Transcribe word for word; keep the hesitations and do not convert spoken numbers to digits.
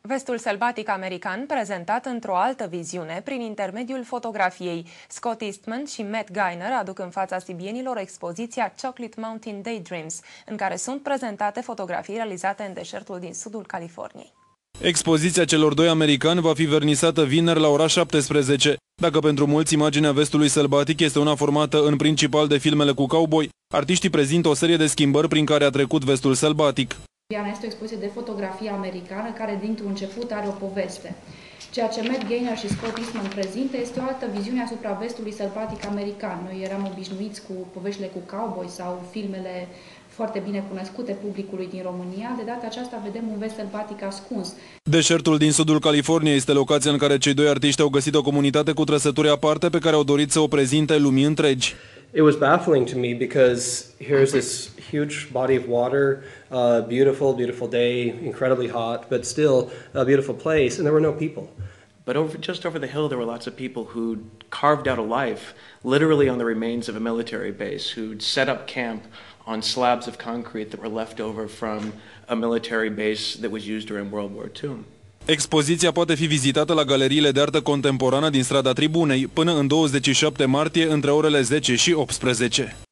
Vestul sălbatic american prezentat într-o altă viziune prin intermediul fotografiei. Scott Eastman și Matt Geiner aduc în fața sibienilor expoziția Chocolate Mountain Daydreams, în care sunt prezentate fotografii realizate în deșertul din sudul Californiei. Expoziția celor doi americani va fi vernisată vineri la ora șaptesprezece. Dacă pentru mulți imaginea vestului sălbatic este una formată în principal de filmele cu cowboy, artiștii prezintă o serie de schimbări prin care a trecut vestul sălbatic. Este o expoziție de fotografie americană care dintr-un început are o poveste. Ceea ce Matt Geiner și Scott Eastman prezintă este o altă viziune asupra vestului sălbatic american. Noi eram obișnuiți cu poveștile cu cowboy sau filmele foarte bine cunoscute publicului din România. De data aceasta vedem un vest sălbatic ascuns. Deșertul din sudul Californiei este locația în care cei doi artiști au găsit o comunitate cu trăsături aparte pe care au dorit să o prezinte lumii întregi. It was baffling to me because here's this huge body of water, uh, beautiful, beautiful day, incredibly hot, but still a beautiful place, and there were no people. But over, just over the hill, there were lots of people who carved out a life, literally on the remains of a military base, who'd set up camp on slabs of concrete that were left over from a military base that was used during World War Two. Expoziția poate fi vizitată la galeriile de artă contemporană din strada Tribunei până în douăzeci și șapte martie între orele zece și optsprezece.